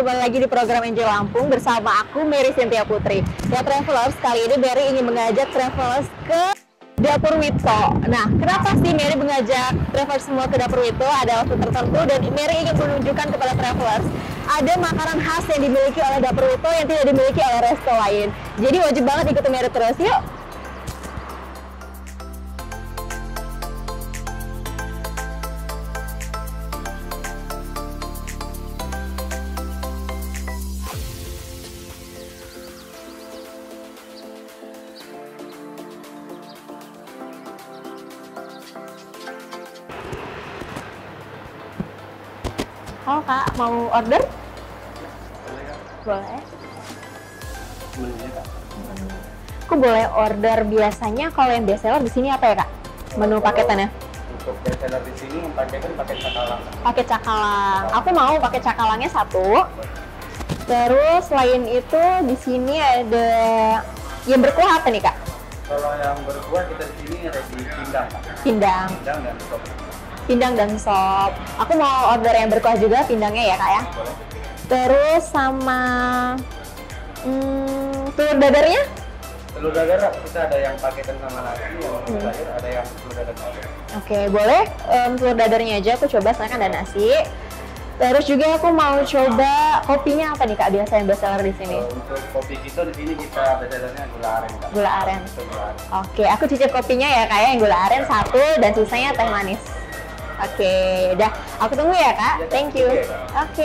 kembali lagi di program Enjoy Lampung bersama aku Mary Cynthia Putri. Ya Travelers, kali ini Mary ingin mengajak Travelers ke Dapur Wito. Nah, kenapa sih Mary mengajak Travelers semua ke Dapur Wito? Ada waktu tertentu dan Mary ingin menunjukkan kepada Travelers ada makanan khas yang dimiliki oleh Dapur Wito yang tidak dimiliki oleh resto lain. Jadi wajib banget ikutin Mary terus, yuk! Halo Kak, mau order? Boleh. Menunya Kak? Aku boleh order biasanya kalau yang bestseller di sini apa ya Kak? Menu paketannya? Untuk bestseller di sini paketan paket cakalang. Paket cakalang. Aku mau pakai cakalangnya satu. Terus selain itu di sini ada yang berkuah apa nih Kak? Kalau yang berkuah kita di sini ada di pindang Kak. Pindang. Pindang dan sop. Pindang dan sop. Aku mau order yang berkuah juga pindangnya ya Kak ya. Boleh. Terus sama telur dadarnya? Telur dadar kita ada yang paketan sama nasi, yang sayur, ada yang telur dadar saja. Oke, boleh telur dadarnya aja aku coba, soalnya kan ada nasi. Terus juga aku mau coba kopinya apa nih Kak biasa yang bestseller di sini? Untuk kopi kita di sini kita bestsellernya gula aren Kak. Gula aren. Itu gula aren. Oke, aku cicip kopinya ya Kak ya, yang gula aren satu dan sisanya teh manis. Oke, udah. Aku tunggu ya Kak. Thank you. Oke.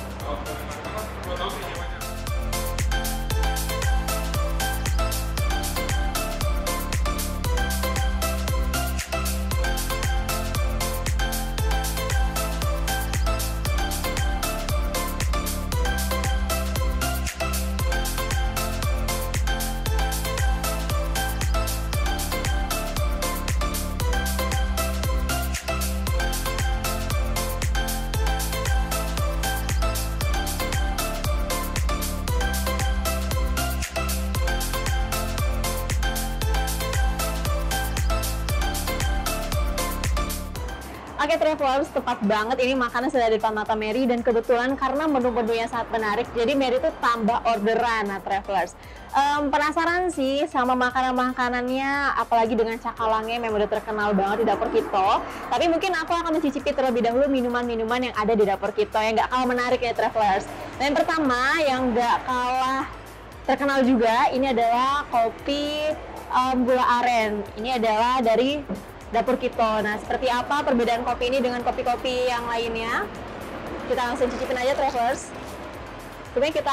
Oke Travelers, tepat banget ini makanan sudah di depan mata Mary dan kebetulan karena menu-menunya sangat menarik, jadi Mary tuh tambah orderan. Nah Travelers, penasaran sih sama makanan-makanannya, apalagi dengan cakalangnya memang udah terkenal banget di Dapur Kito. Tapi mungkin aku akan mencicipi terlebih dahulu minuman-minuman yang ada di Dapur Kito yang nggak kalah menarik ya Travelers. Nah yang pertama yang nggak kalah terkenal juga, ini adalah kopi gula aren. Ini adalah dari Dapur Kito. Nah, seperti apa perbedaan kopi ini dengan kopi-kopi yang lainnya? Kita langsung cicipin aja, Travelers. Kemudian kita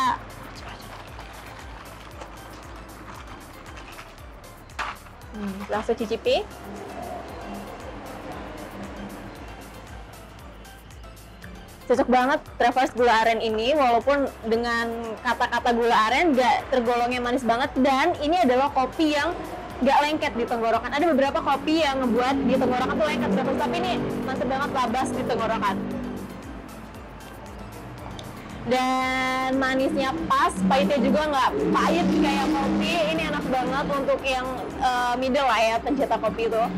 langsung cicipi. Cocok banget Travelers gula aren ini, walaupun dengan kata-kata gula aren nggak tergolongnya manis banget, dan ini adalah kopi yang nggak lengket di tenggorokan. Ada beberapa kopi yang ngebuat di tenggorokan tuh lengket terus, tapi ini mantep banget labas di tenggorokan. Dan manisnya pas, pahitnya juga nggak pahit kayak kopi. Ini enak banget untuk yang middle lah ya, pencinta kopi itu.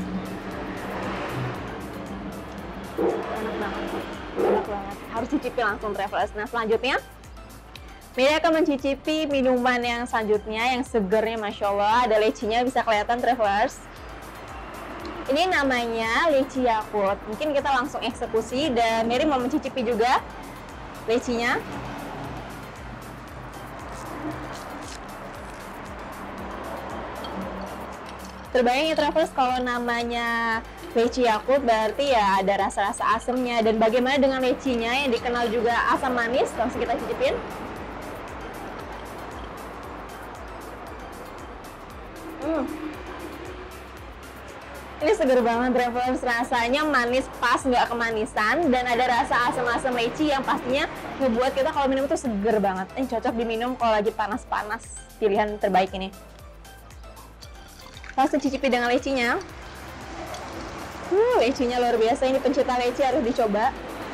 Enak banget, enak banget. Harus cicipi langsung Travelers. Nah selanjutnya Mary akan mencicipi minuman yang selanjutnya yang segernya Masya Allah. Ada lecinya, bisa kelihatan Travelers. Ini namanya leci Yakult. Mungkin kita langsung eksekusi dan Mary mau mencicipi juga lecinya. Terbayang ya Travelers, kalau namanya leci Yakult berarti ya ada rasa-rasa asamnya. Dan bagaimana dengan lecinya yang dikenal juga asam manis? Langsung kita cicipin. Ini seger banget Travelers, rasanya manis pas, nggak kemanisan, dan ada rasa asam-asam leci yang pastinya ngebuat kita kalau minum itu seger banget. Ini cocok diminum kalau lagi panas-panas, pilihan terbaik ini. Langsung cicipi dengan lecinya. Lecinya luar biasa, ini pencinta leci harus dicoba.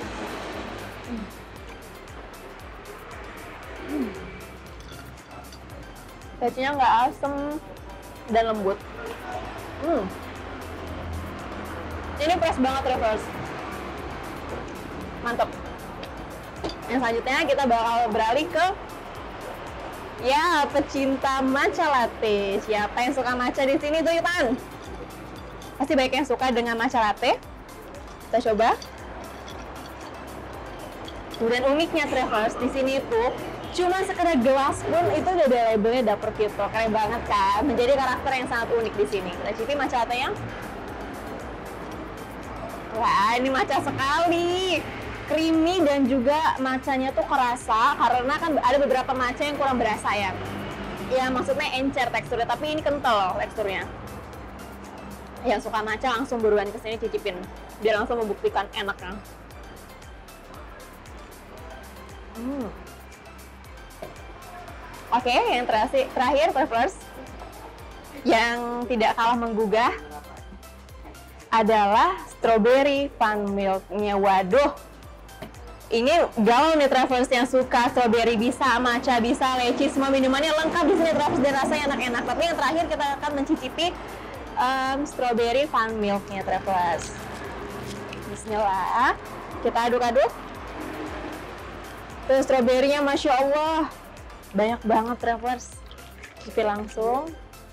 Lecinya nggak asam dan lembut. Ini fresh banget Travelers. Mantap. Yang selanjutnya kita bakal beralih ke ya pecinta matcha latte. Siapa yang suka matcha di sini tuh, Yutan? Pasti banyak yang suka dengan matcha latte. Kita coba. Dan uniknya Travelers di sini tuh cuma sekedar gelas pun itu udah ada labelnya Dapur Kito. Keren banget kan? Menjadi karakter yang sangat unik di sini. Kita cicipi matcha latte-nya. Wah, ini matcha sekali. Creamy dan juga matchanya tuh kerasa karena kan ada beberapa matcha yang kurang berasa ya. Ya maksudnya encer teksturnya, tapi ini kental loh teksturnya. Yang suka matcha langsung buruan kesini cicipin biar langsung membuktikan enaknya. Oke, yang terakhir Travelers yang tidak kalah menggugah adalah strawberry fun milk-nya. Waduh, ini galau nih Travelers yang suka strawberry, bisa matcha, bisa leci, semua minumannya lengkap di sini Travelers dan rasanya enak-enak. Tapi yang terakhir kita akan mencicipi strawberry fun milk-nya Travelers. Bismillah, kita aduk-aduk. Tuh strawberry-nya Masya Allah banyak banget Travelers. Cicip langsung.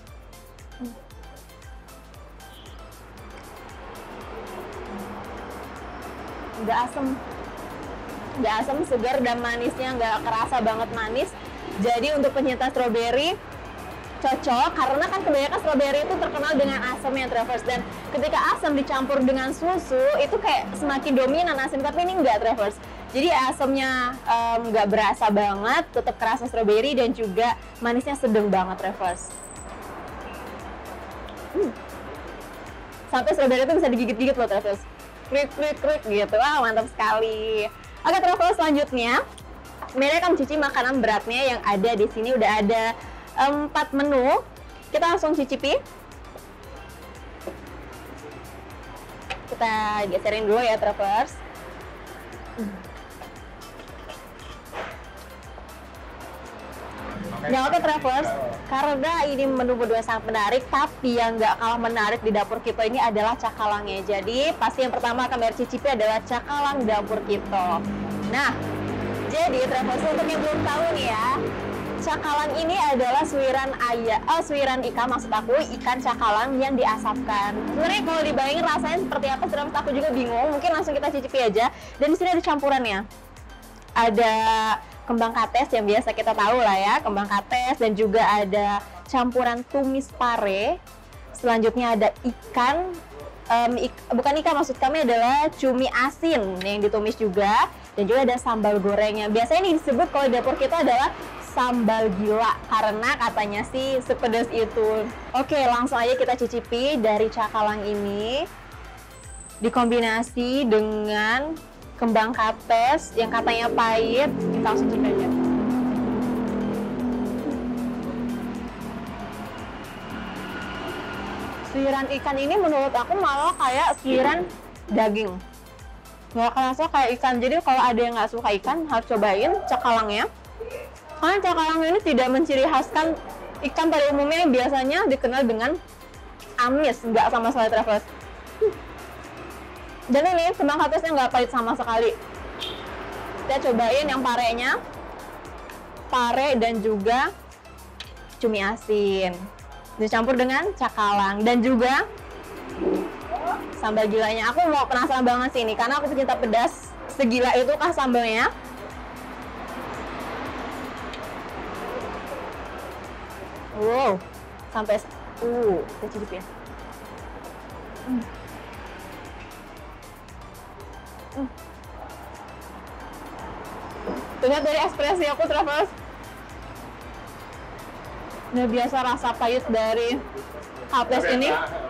Nggak asem, segar dan manisnya nggak kerasa banget manis. Jadi untuk pencinta strawberry cocok karena kan kebanyakan strawberry itu terkenal dengan asamnya Travelers, dan ketika asam dicampur dengan susu itu kayak semakin dominan asin, tapi ini enggak Travelers. Jadi asamnya nggak berasa banget, tetap kerasa strawberry dan juga manisnya sedang banget Travelers. Sampai strawberry itu bisa digigit-gigit loh Travelers. Krik gitu. Wah, mantap sekali. Oke Travelers, selanjutnya Mary akan cuci makanan beratnya yang ada di sini. Udah ada 4 menu. Kita langsung cicipi. Kita geserin dulu ya Travelers. Nah, oke Travelers, karena ini menu-menu yang sangat menarik, tapi yang nggak kalah menarik di Dapur Kito ini adalah cakalangnya. Jadi pasti yang pertama akan Mary cicipi adalah cakalang Dapur Kito. Nah, jadi Travelers, untuk yang belum tahu nih ya, cakalang ini adalah suiran ikan, maksud aku ikan cakalang yang diasapkan. Sebenarnya kalau dibayangin rasanya seperti apa, Travelers, aku juga bingung. Mungkin langsung kita cicipi aja. Dan di sini ada campurannya. Ada kembang kates yang biasa kita tahu lah ya, kembang kates, dan juga ada campuran tumis pare. Selanjutnya ada ikan, bukan ikan, maksud kami adalah cumi asin yang ditumis juga, dan juga ada sambal gorengnya. Biasanya ini disebut kalau di Dapur Kito adalah sambal gila karena katanya sih sepedas itu. Oke, langsung aja kita cicipi dari cakalang ini dikombinasi dengan kembang kates yang katanya pahit. Kita langsung coba aja. Suiran ikan ini menurut aku malah kayak suiran daging, nggak kerasa kayak ikan. Jadi kalau ada yang nggak suka ikan harus cobain cakalangnya, karena cakalang ini tidak menciri khaskan ikan pada umumnya yang biasanya dikenal dengan amis. Nggak sama sekali Travelers. Dan ini kembang katesnya nggak pahit sama sekali. Kita cobain yang parenya, pare dan juga cumi asin dicampur dengan cakalang dan juga sambal gilanya. Aku mau penasaran banget sih ini karena aku pecinta pedas. Segila itu kah sambalnya? Wow, sampai kita cicip ya. Lihat dari ekspresi aku Travelers, udah biasa rasa pahit dari kates ini.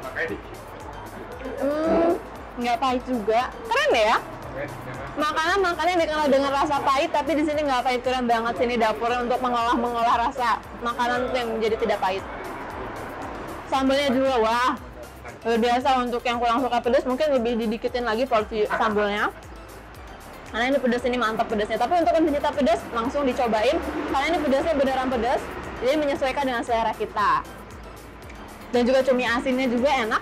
Nggak pahit juga, keren ya. Makanan dikenal dengan rasa pahit, tapi di sini nggak pahit, keren banget sini dapurnya untuk mengolah rasa makanan yang menjadi tidak pahit. Sambalnya juga, wah, luar biasa. Untuk yang kurang suka pedas mungkin lebih didikitin lagi porsi sambalnya. Karena ini pedas, ini mantap pedasnya. Tapi untuk yang pencinta pedas langsung dicobain karena ini pedasnya beneran pedas, jadi menyesuaikan dengan selera kita. Dan juga cumi asinnya juga enak,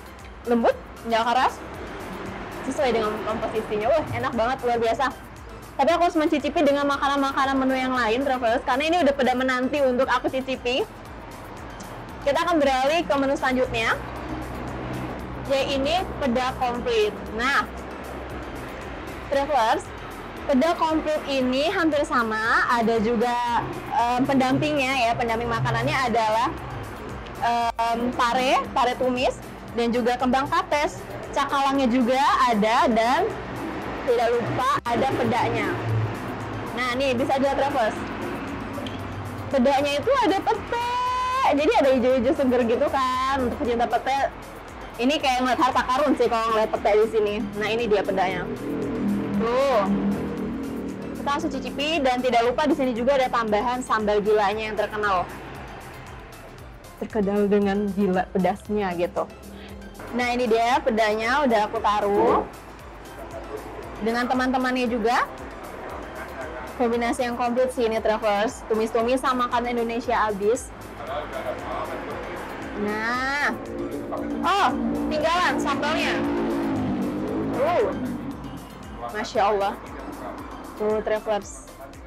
lembut, nggak keras, sesuai dengan komposisinya. Wah, enak banget, luar biasa. Tapi aku harus mencicipi dengan makanan-makanan menu yang lain, travelers, karena ini udah pada menanti untuk aku cicipi. Kita akan beralih ke menu selanjutnya, yaitu ini peda komplit. Nah, travelers, peda komplit ini hampir sama, ada juga pendampingnya ya, pendamping makanannya adalah pare tumis, dan juga kembang kates. Cakalangnya juga ada, dan tidak lupa ada pedanya. Nah, nih bisa dilihat travelers, pedanya itu ada pete, jadi ada hijau-hijau seger gitu kan. Untuk pecinta pete, ini kayak ngeliat harta karun sih kalau ngeliat pete di sini. Nah, ini dia pedanya. Tuh, kita langsung cicipi, dan tidak lupa di sini juga ada tambahan sambal gilanya yang terkenal dengan gila pedasnya gitu. Nah, ini dia pedanya udah aku taruh dengan teman-temannya juga. Kombinasi yang komplit sih ini travelers, tumis-tumis sama makanan Indonesia abis. Nah, oh tinggalan sambalnya. Masya Allah. Tuh travelers.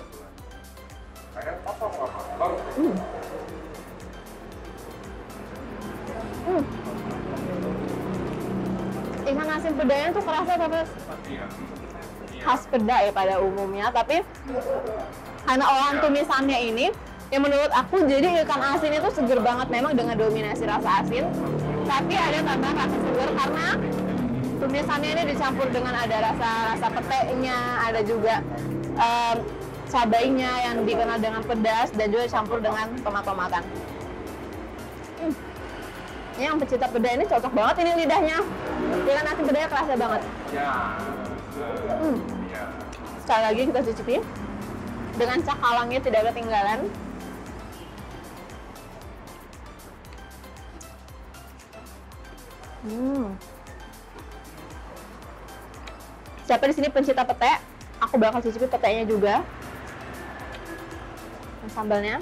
Ikan asin pedanya tuh kerasa travelers. Khas peda ya pada umumnya, tapi karena olahan tumisannya ini yang menurut aku jadi ikan asin itu seger banget, memang dengan dominasi rasa asin, tapi ada tambahan rasa seger karena tumisannya ini dicampur dengan ada rasa petenya, ada juga cabainya yang dikenal dengan pedas, dan juga campur dengan tomat-tomatan. Ini yang pecinta peda ini cocok banget ini lidahnya, ikan asin pedanya kerasa banget. Sekali lagi kita cicipi dengan cakalangnya tidak ketinggalan. Siapa di sini pencinta pete? Aku bakal cicipi petenya juga. Dan sambalnya.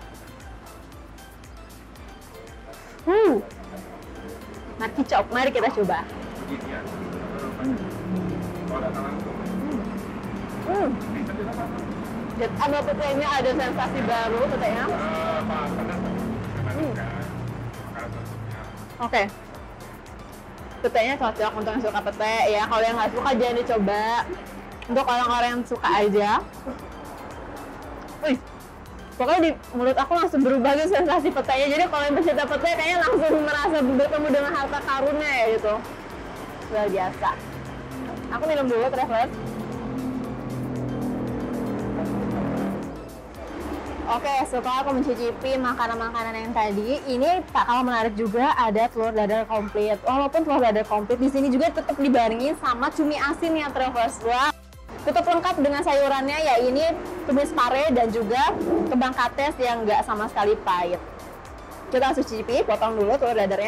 Kicap, mari kita coba. Sama petenya ada sensasi baru petenya. Oke. Petenya cocok untuk yang suka pete ya. Kalau yang nggak suka jangan dicoba. Untuk orang-orang yang suka aja. Pokoknya di mulut aku langsung berubah gitu sensasi petenya. Jadi kalau yang pecinta pete kayaknya langsung merasa bertemu dengan harta karunnya ya gitu. Luar biasa. Aku minum dulu travelers. Oke, setelah aku mencicipi makanan-makanan yang tadi, ini tak kalah menarik juga ada telur dadar komplit. Walaupun telur dadar komplit di sini juga tetap dibarengi sama cumi asin ya travelers. Wah, tetap lengkap dengan sayurannya ya, ini tumis pare dan juga kembang kates yang nggak sama sekali pahit. Kita langsung cicipi, potong dulu telur dadarnya.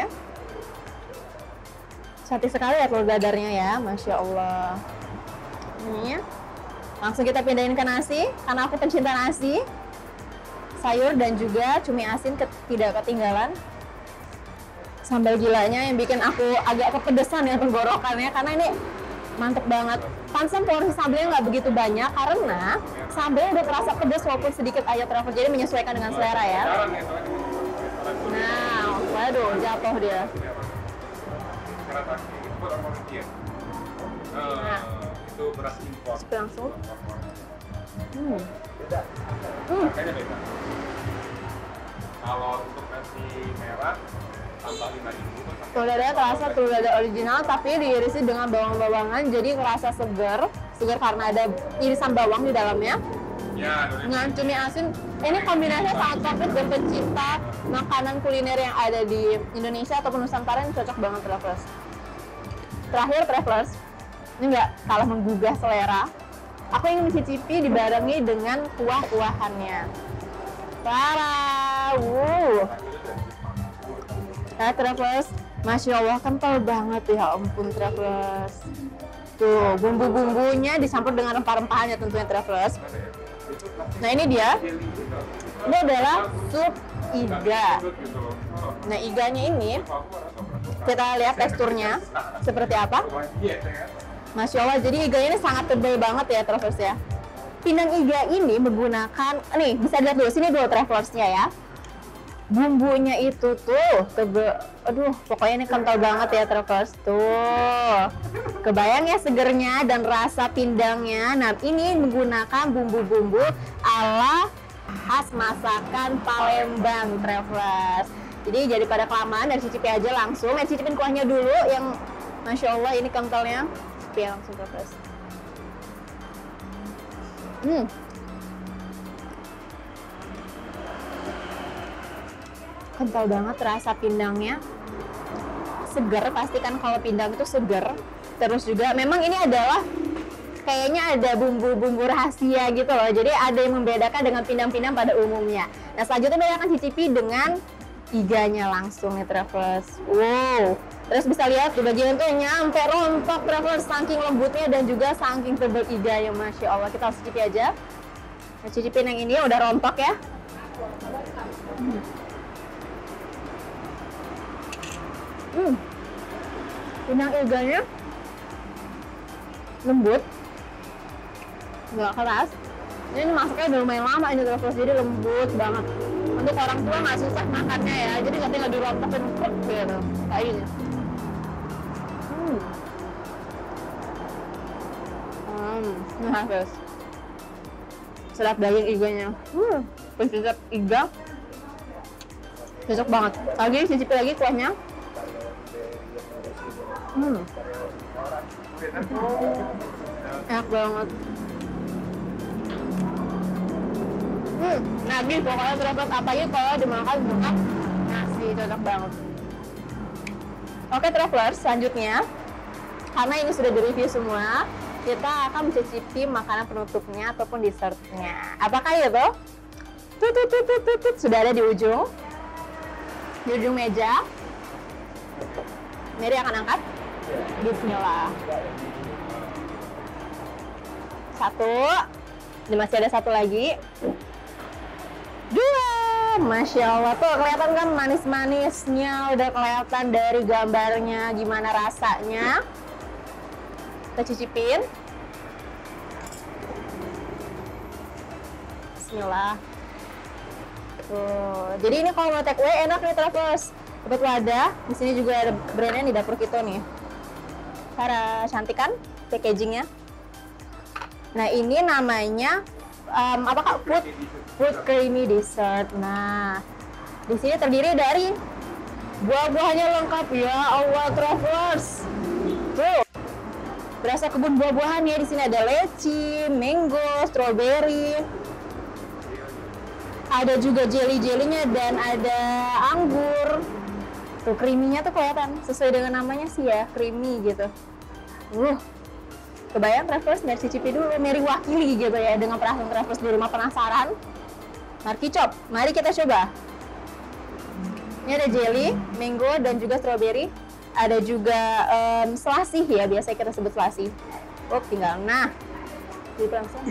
Cantik sekali ya telur dadarnya ya, Masya Allah. Ini langsung kita pindahin ke nasi, karena aku pencinta nasi. Sayur dan juga cumi asin tidak ketinggalan. Sambal gilanya yang bikin aku agak kepedesan ya tenggorokannya, karena ini mantep banget. Pantesan porsi sambalnya nggak begitu banyak karena sambalnya udah terasa pedas walaupun sedikit aja travel, jadi menyesuaikan dengan selera ya. Nah, waduh jatuh dia. Nah, itu beras impor. Langsung. Kalau untuk nasi merah tambah 5.000. Telur dadar terasa telur dadar original tapi diirisi dengan bawang-bawangan, jadi terasa segar karena ada irisan bawang di dalamnya. Ya, dengan cumi asin, ini kombinasinya sangat komplit dan pencinta makanan kuliner yang ada di Indonesia ataupun Nusantara ini cocok banget travelers. Terakhir travelers, ini nggak kalah menggugah selera. Aku ingin mencicipi dibarengi dengan kuah-kuahannya. Nah, travelers, Masya Allah kental banget ya ampun travelers. Tuh, bumbu-bumbunya dicampur dengan rempah-rempahannya tentunya travelers. Nah, ini dia. Ini adalah sup iga. Nah, iganya ini kita lihat teksturnya seperti apa. Masya Allah, jadi iganya ini sangat tebal banget ya travelers ya. pindang iga ini menggunakan, nih bisa lihat dulu sini dulu travelersnya ya. Bumbunya itu tuh aduh pokoknya ini kental banget ya travelers tuh. Kebayang ya segernya dan rasa pindangnya. Nah ini menggunakan bumbu-bumbu ala khas masakan Palembang travelers. Jadi daripada kelamaan, dari cicipi aja langsung. Cicipin kuahnya dulu yang Masya Allah ini kentalnya. Cicipi langsung travelers. Kental banget rasa pindangnya, seger, pastikan kalau pindang itu seger. Terus juga memang ini adalah kayaknya ada bumbu-bumbu rahasia gitu loh, jadi ada yang membedakan dengan pindang-pindang pada umumnya. Nah selanjutnya saya akan cicipi dengan iganya langsung nih travelers. Wow, terus bisa lihat di bagian itu nyampe rontok travelers, saking lembutnya dan juga saking tebal iganya, Masya Allah. Kita harus cicipi aja. Nah, cicipin yang ini udah rontok ya. Pindang iganya lembut, nggak keras. Ini masaknya udah lumayan lama ini travelers, jadi lembut banget. Untuk orang tua nggak susah makannya ya, jadi nggak tinggal dirontokin gitu kayak ini. Nah guys, sedap daging iganya. Pencicip iga cocok banget. Lagi cicipi lagi kuahnya. Enak banget. Nagi pokoknya terdapat apanya kalau dimakan dengan nasi, cocok banget. Oke travelers, selanjutnya karena ini sudah direview semua, kita akan mencicipi makanan penutupnya ataupun dessertnya. Apakah itu? Sudah ada di ujung meja. Mary akan angkat. Bismillah. Satu. Ini masih ada satu lagi. Dua. Masya Allah, tuh kelihatan kan manis-manisnya, udah kelihatan dari gambarnya gimana rasanya. Kita cicipin. Bismillah. Tuh, jadi ini kalau mau take away enak nih travelers. Dapat wadah, di sini juga ada brandnya di dapur kita nih. Cara cantik kan packagingnya. Nah ini namanya apa kak? Fruit creamy dessert. Nah di sini terdiri dari buah-buahnya lengkap ya Allah travelers. Tuh berasa kebun buah-buahan ya, di sini ada leci, mango, strawberry. Ada juga jelly-jellynya dan ada anggur. Tuh creamy-nya tuh kelihatan sesuai dengan namanya sih ya, creamy gitu. Kebayang travelers, Mary cicipi dulu, Mary wakili gitu ya dengan perasaan travelers di rumah penasaran. Marky Chop, mari kita coba. Ini ada jelly, mango dan juga strawberry. Ada juga selasih ya, biasanya kita sebut selasih. Tinggal nah, jadi langsung.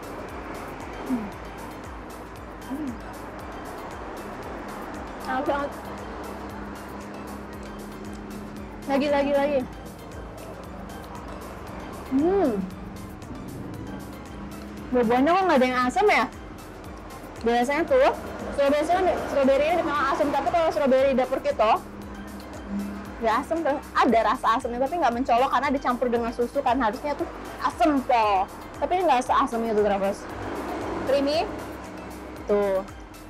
Enak banget. Lagi. Buah-buahnya kok nggak ada yang asam ya? Biasanya tuh strawberry ini dikenal asam, tapi kalau strawberry dapur kita nggak asam tuh. Ada rasa asamnya tapi nggak mencolok karena dicampur dengan susu kan, harusnya tuh asam tuh. Tapi nggak seasam itu travelers. Creamy. Tuh.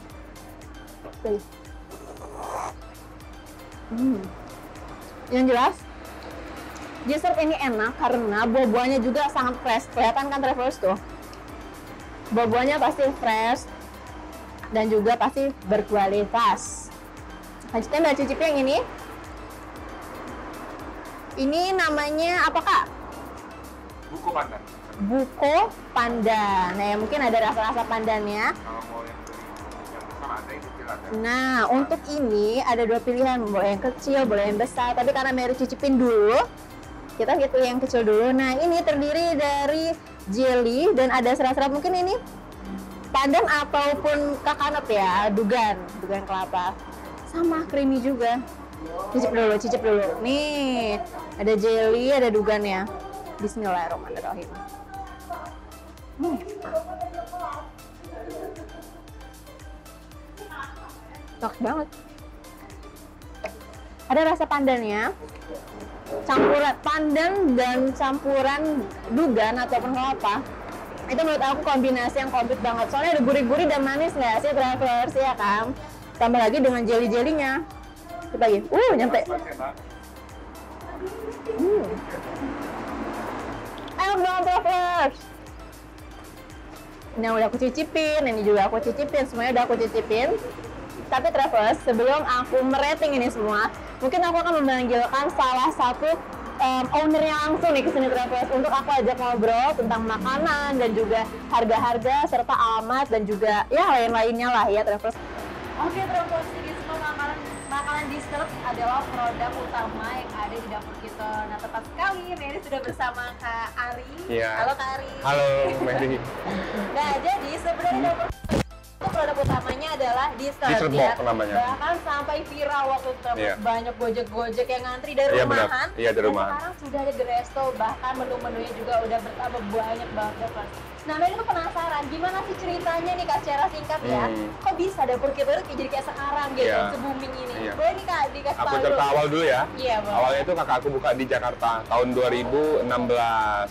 Yang jelas dessert ini enak karena buah-buahnya juga sangat fresh. Kelihatan kan travelers tuh, buah-buahnya pasti fresh dan juga pasti berkualitas. Lanjutnya mbak cicipi yang ini. Ini namanya apa kak? Buko pandan. Buko pandan. Nah ya, mungkin ada rasa-rasa pandannya. Kalau mau yang besar ada, yang kecil ada. Nah untuk ini ada dua pilihan, boleh yang kecil boleh yang besar, tapi karena Mary cicipin dulu, kita gitu yang kecil dulu. Nah ini terdiri dari jelly dan ada serat-serat, mungkin ini pandan ataupun kakanat ya, dugan kelapa, sama creamy juga. Cicip dulu. Nih ada jelly, ada dugannya. Bismillahirrahmanirrahim. Enak banget. Ada rasa pandannya, campuran pandan dan campuran dugan ataupun kelapa. Itu menurut aku kombinasi yang komplit banget. Soalnya ada gurih-gurih dan manis nggak sih travelers ya kan? Tambah lagi dengan jelly-jellynya. Kita lagi, nyampe. Enak banget travelers. Ini udah aku cicipin, ini juga aku cicipin, semuanya udah aku cicipin. Tapi travelers, sebelum aku merating ini semua, mungkin aku akan memanggilkan salah satu ownernya langsung nih ke sini travelers untuk aku ajak ngobrol tentang makanan dan juga harga-harga serta alamat dan juga ya lain-lainnya lah ya travelers. Oke travelers, ini semua makanan dessert adalah produk utama yang ada di dapur kita. Nah tepat sekali, Mary sudah bersama Kak Ari. Iya. Halo Kak Ari. Halo Mary. Nah jadi sebenarnya dapur itu produk utamanya adalah dessert Dessert ya. box namanya. Bahkan sampai viral waktu itu Iya. banyak gojek-gojek yang ngantri dari Iya, rumahan. benar. Iya, dari Dan rumahan. sekarang sudah ada di resto, bahkan menu-menunya juga udah bertambah banyak banget kan. Nah, Mary tuh penasaran gimana sih ceritanya nih Kak secara singkat ya. Kok bisa dapur kita tuh jadi kayak sekarang gitu, Iya. se-booming ini. Iya. Boleh nih Kak dikasih Aku tahu cerita awal dulu ya. Iya, boleh. Awalnya itu kakak aku buka di Jakarta tahun 2016.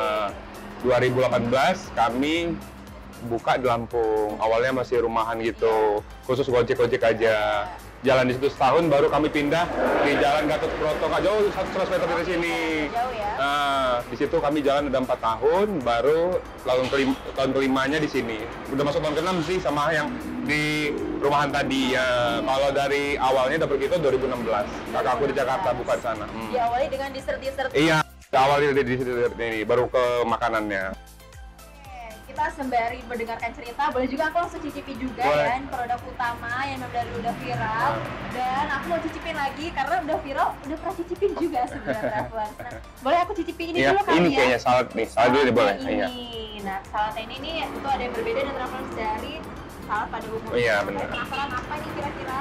2018 kami buka di Lampung. Awalnya masih rumahan gitu, khusus gojek-gojek aja. Jalan di situ setahun, baru kami pindah di Jalan Gatot Subroto, nggak jauh 100 meter dari sini. Jauh ya. Nah, di situ kami jalan udah 4 tahun, baru tahun kelimanya di sini. Udah masuk tahun ke-6 sih sama yang di rumahan tadi ya. Kalau dari awalnya dapur kita 2016. Kakak aku di Jakarta buka di sana. Diawali dengan dessert-dessert. Iya, awalnya di situ ini, baru ke makanannya. Kita sembari mendengarkan cerita, boleh juga aku langsung cicipi juga Boleh. ya produk utama yang memang dari udah viral. Dan aku mau cicipin lagi karena udah viral, udah pernah cicipin juga sebenarnya travelers. Nah, boleh aku cicipi ini Iya, dulu kali ini ya? kayaknya salad nih. Salad dulu nih boleh. Ini. Iya. Nah, salad ini nih itu ada yang berbeda dan travelers dari salad pada umumnya. Iya, benar. Penasaran apa ini kira-kira?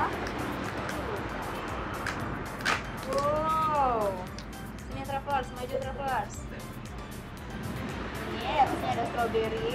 Wow. Sini travelers, maju travelers. Ini atasnya ada strawberry.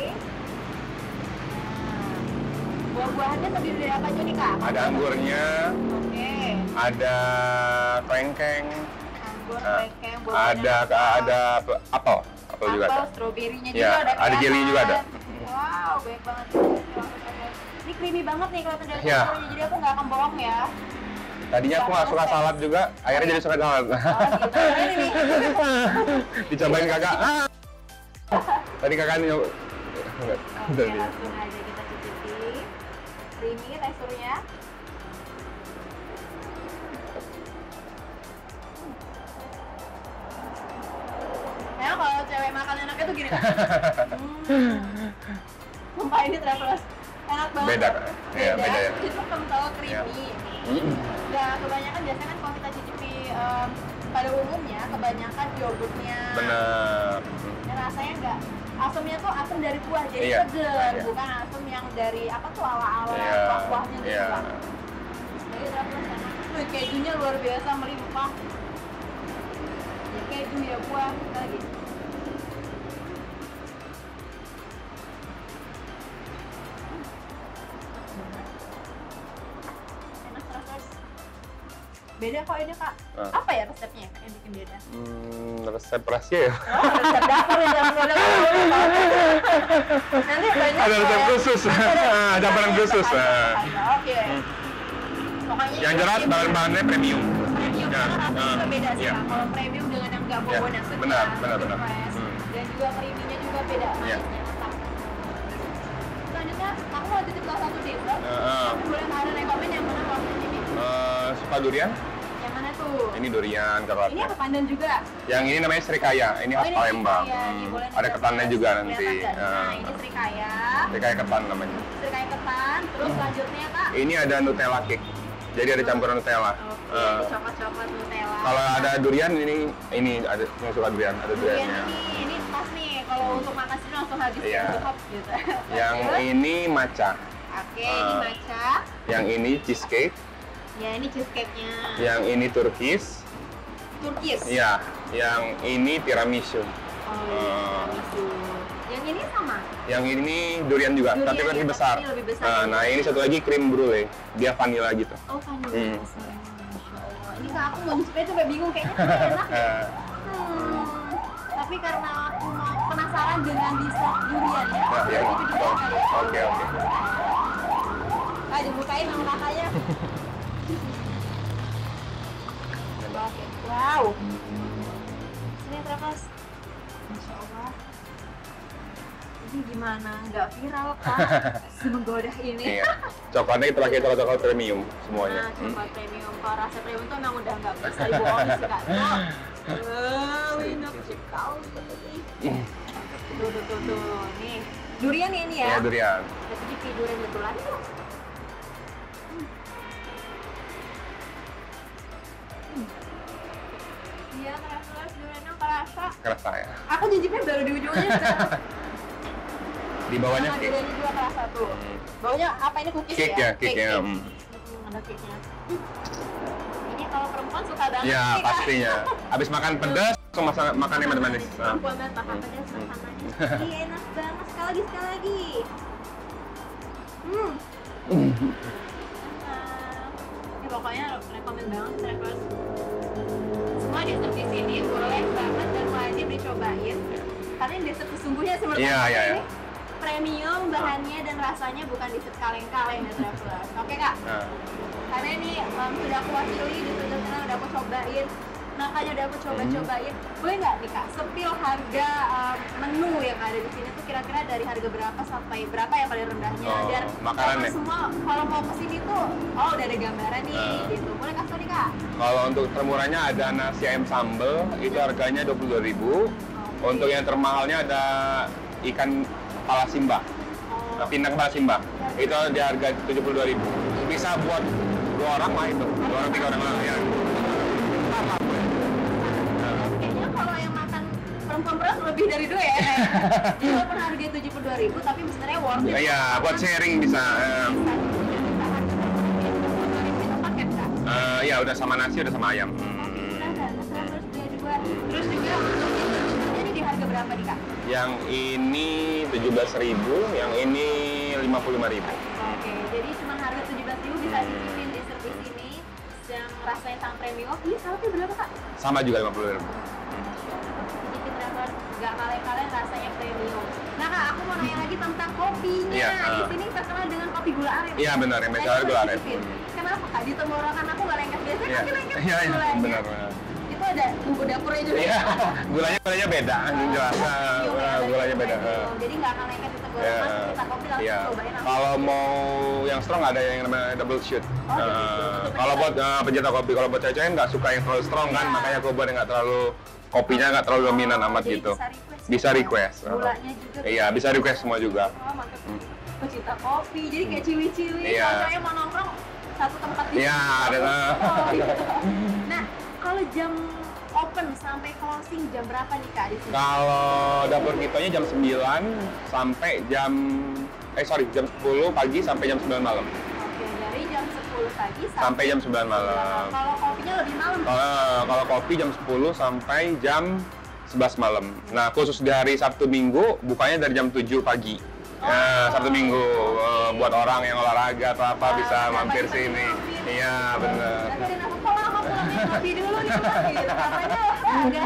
Nah, buah-buahannya terdiri dari apa aja nih Kak? Ada anggurnya, Oke. ada klengkeng, Anggur, Nah, klengkeng, buah-buahan ada apel juga ada. apel, stroberinya Ya, juga ada jelly juga ada. Wow, banyak banget. Ini creamy banget nih kalau dari Ya. teksturnya, jadi aku nggak akan bohong ya. Tadinya aku nggak suka salad juga, akhirnya jadi suka salad. Oh gitu. Ini nih. Dicobain kakak. Tadi kakak nih. Oke, langsung aja kita cicipi. Creamy teksturnya. Ya kalau cewek makan enaknya tuh gini. Sumpah ini travelers enak banget. Beda, Kak. Iya, beda ya. Itu kental creamy. Nah, kebanyakan biasanya kan kalau kita cicipi pada umumnya kebanyakan yogurtnya. Bener. Dan rasanya enggak asamnya tuh asam dari buah jadi Iya. seger, Iya. bukan asam yang dari apa tuh ala-ala Iya. kuah-kuahnya gitu. Iya. Pak. Jadi travelers enak. Tuh kejunya luar biasa melimpah. Ya keju ya buah kita lagi. Enak travelers. Beda kok ini Kak. Apa ya resepnya yang bikin beda? Resep rahasia ya. Resep dapur ya jangan modal. Nanti banyak. Ada resep ya. khusus. Ada barang khusus. Oke. Pokoknya Yang jelas bahan-bahannya premium. premium Ya, karena rasanya juga beda sih iya. Kak. Kalau premium dengan yang nggak Iya, bobon yang segar, benar. fresh. Dan juga creamy-nya juga beda. Iya. Manisnya mantap. Selanjutnya aku mau titip salah satu dessert. Aku boleh ada rekomen yang mana waktu ini? Suka durian? Yang mana tuh? Ini durian Ini coklatnya. apa pandan juga? Yang ini namanya Srikaya. Ini khas ini Palembang. Srikaya. Ini boleh Ada nih, ketannya guys. juga nanti. Kelihatan nggak? Nah, ini Srikaya. Srikaya ketan namanya. Srikaya ketan. Terus selanjutnya Kak? Ini ada Nutella cake. Jadi ada campuran Nutella. Oke, ini coklat-coklat Nutella. Kalau ada durian ini ada yang suka durian, ada Durian duriannya. ini pas nih kalau untuk makan sini langsung habis Iya. hop gitu. Yang Terus, ini matcha. Oke, ini matcha. Yang ini cheesecake. Ya, ini cheesecake-nya. Yang ini Turkish. Turkis. Iya, yang ini tiramisu. Oh, iya, tiramisu. Ya Yang ini sama? Yang ini durian juga, Durian tapi ya, lebih besar. tapi lebih besar. Nah, ini satu lagi krim brulee, dia vanilla gitu. Oh, vanilla. Hmm. Masya Allah. Ini Kak, aku mau nyicipin tuh sampai bingung kayaknya enak ya. Tapi karena aku mau penasaran dengan dessert durian ya. Nah, ya, Itu juga kali ya. oke. Kak, dibukain sama kakaknya. Oke. Wow. Sini Travis. Masya Allah. Ini gimana? Nggak viral Kak? Semenggoda ini. Iya. Coklatnya kita pakai coklat premium semuanya. Nah, coklat premium. Kalau rasa premium tuh memang udah nggak bisa dibohongin sih Kak. Wow, enak sekali. Tuh. Nih, durian ya ini ya? Iya, durian. Tapi di durian betulan tuh. Iya, Travelers, duriannya kerasa. Kerasa ya. Aku nyicipnya baru di ujungnya. Di bawahnya Sama cake. duriannya juga kerasa tuh. Bawahnya apa ini cookies Cake ya, cake ya. Ada cake-nya. Ini kalau perempuan suka banget Ya, sih, Kak. pastinya. Abis makan pedas, langsung makan yang manis-manis. Nah. Perempuan banget makan pedas makanannya. Iya, enak banget. Sekali lagi. Enak. Ini pokoknya rekomen banget Travelers. Semua dessert di sini boleh banget dan wajib dicobain. Karena ini dessert sesungguhnya seperti Iya. ini. Premium bahannya dan rasanya bukan dessert kaleng-kaleng ya Travelers. Oke Kak? Nah. Karena ini sudah aku wakili di sana udah aku cobain, makanya udah aku cobain. Boleh nggak nih Kak, sepil harga menu yang ada di sini tuh kira-kira dari harga berapa sampai berapa yang paling rendahnya? Oh, Biar makanan teman ya? semua kalau mau kesini tuh, oh udah ada gambaran nih gitu. Boleh kasih tau nih Kak? Kalau untuk termurahnya ada nasi ayam sambal, itu harganya 22.000. Untuk yang termahalnya ada ikan kepala simba, pindang kepala simba. Itu di harga 72.000. Bisa buat 2 orang lah itu, 2 orang 3 orang lah ya. Kayaknya kalau yang makan perempuan lebih dari 2 ya. Jadi walaupun harga 72.000 tapi sebenarnya worth it. Iya, buat sharing bisa. Ya udah sama nasi, udah sama ayam. Terus juga ini di harga berapa nih Kak? Yang ini 17.000, yang ini 55.000. Oke, jadi cuma harga 17.000 bisa cicipin dessert di sini yang rasanya sangat premium. Oh, ini sausnya berapa Kak? Sama juga 50.000. Cicipin Travelers, nggak kaleng-kaleng rasanya premium. Nah Kak, aku mau nanya lagi tentang kopinya. Iya, Di sini terkenal dengan kopi gula aren. Iya benar, yang Nah, biasa itu gula aren. cicipin. Kenapa Kak? Di tenggorokan aku nggak lengket biasanya, Iya, tapi lengket iya, gulanya. benar. Itu ada bumbu dapurnya juga. Iya, gulanya beda, jelas. Gulanya beda. Jadi nggak akan lengket di tenggorokan, kita kopi langsung Iya. cobain langsung. Kalau mau yang strong ada yang namanya double shoot. double shoot. Kalau buat pencinta kopi, kalau buat cewek-cewek nggak suka yang terlalu strong kan, Iya. makanya aku buat yang nggak terlalu kopinya nggak terlalu dominan amat Jadi gitu. bisa request. Bisa request. Gulanya juga. Iya, bisa request semua juga. Oh, mantap. Pecinta kopi, jadi kayak ciwi-ciwi. Iya. Kalau cewek mau nongkrong satu tempat di Iya, ada. Oh, gitu. Nah, kalau jam open sampai closing jam berapa nih Kak di sini? Kalau dapur kitanya jam 9 sampai jam jam 10 pagi sampai jam 9 malam. Oke, dari jam 10 pagi Sampai jam 9 malam. Kalau kopinya lebih malam. Kalau kopi jam 10 sampai jam 11 malam. Nah, khusus di hari Sabtu Minggu bukanya dari jam 7 pagi. Nah, Sabtu Minggu buat orang yang olahraga atau apa bisa mampir sini. Iya, benar. Dan aku kalau pulangnya kopi dulu nih Kak, gitu. Katanya ada.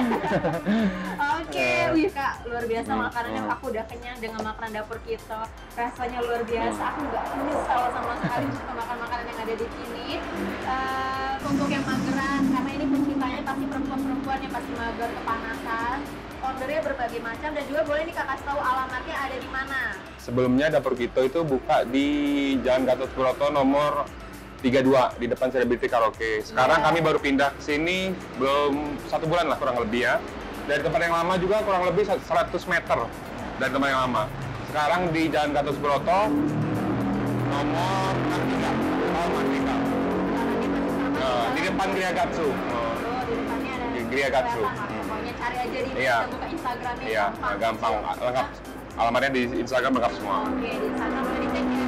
Oke, wih Kak, luar biasa makanannya. Aku udah kenyang dengan makanan dapur kita. Rasanya luar biasa. Aku nggak menyesal sama sekali untuk makan makanan yang ada di sini. Untuk yang mageran, karena ini pencintanya pasti perempuan-perempuan yang pasti mager kepanasan. Ordernya berbagai macam dan juga boleh nih Kak kasih tahu alamatnya ada di mana. Sebelumnya dapur kita itu buka di Jalan Gatot Subroto nomor 32 di depan Celebrity Karaoke. Sekarang kami baru pindah ke sini belum 1 bulan lah kurang lebih ya. Dari tempat yang lama juga kurang lebih 100 meter dari tempat yang lama. Sekarang di Jalan Gatot Subroto nomor 63, Mardika. Di depan Griagatsu. Di depannya ada Griagatsu. Pokoknya cari aja di Iya. buka Instagramnya. Iya, gampang, lengkap. Alamatnya di Instagram lengkap semua. Oke, di Instagram boleh dicek ya.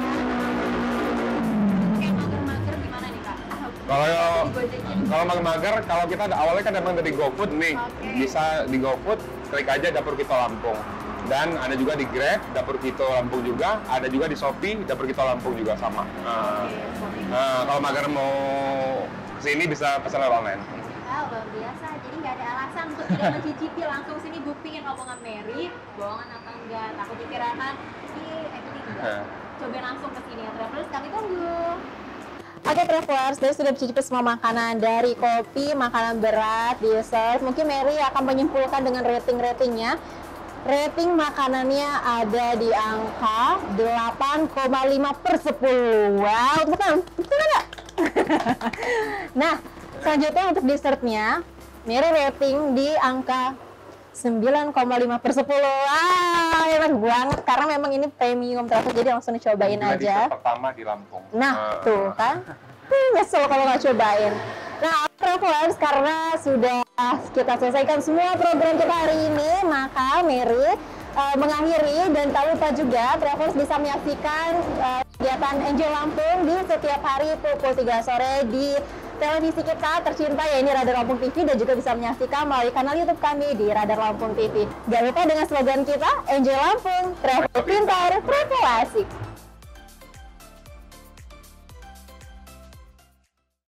Kayak mager-mager gimana nih Kak? Kalau mager-mager, kalau kita awalnya kan memang dari GoFood nih, Oke. bisa di GoFood, klik aja dapur kita Lampung. Dan ada juga di Grab, Dapur Kito Lampung juga. Ada juga di Shopee, Dapur Kito Lampung juga sama. Kalau mager mau kesini bisa pesan lewat online. Luar biasa, jadi nggak ada alasan untuk tidak mencicipi langsung sini booking yang omongan Mary, bohongan apa enggak, takut dikirakan acting enggak. Cobain langsung ke sini ya Travelers, kami tunggu. Oke Travelers, dari sudah mencicipi semua makanan dari kopi, makanan berat, dessert. Mungkin Mary akan menyimpulkan dengan rating-ratingnya. Rating makanannya ada di angka 8,5/10. Wow, bukan nggak? Nah, selanjutnya untuk dessertnya, Mary rating di angka 9,5/10. Wah, enak banget karena memang ini premium Travelers, jadi langsung dicobain aja. Pertama di Lampung. Nah, tuh kan. Nyesel kalau nggak cobain. Nah, Travelers, karena sudah kita selesaikan semua program kita hari ini, maka Mary mengakhiri dan tak lupa juga Travelers bisa menyaksikan kegiatan Enjoy Lampung di setiap hari pukul 3 sore di televisi kita tercinta, ya ini Radar Lampung TV, dan juga bisa menyaksikan melalui kanal YouTube kami di Radar Lampung TV. Jangan lupa dengan slogan kita, Enjoy Lampung, Travel Pintar, Travel Asik.